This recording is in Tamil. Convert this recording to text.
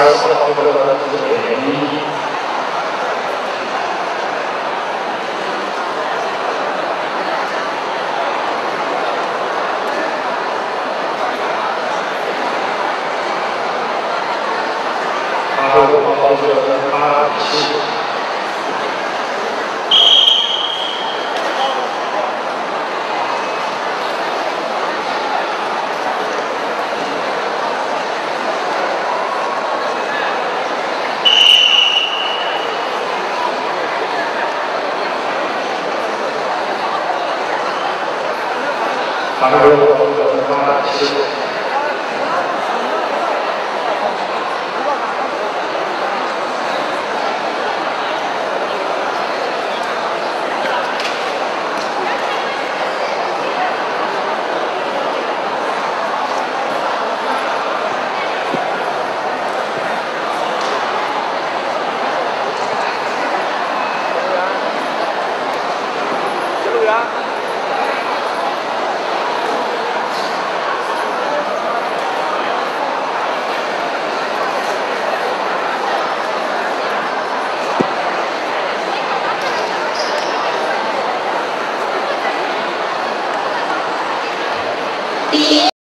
4号车的自己原因。85号车的阿比西。 85号车的阿比西。 第一。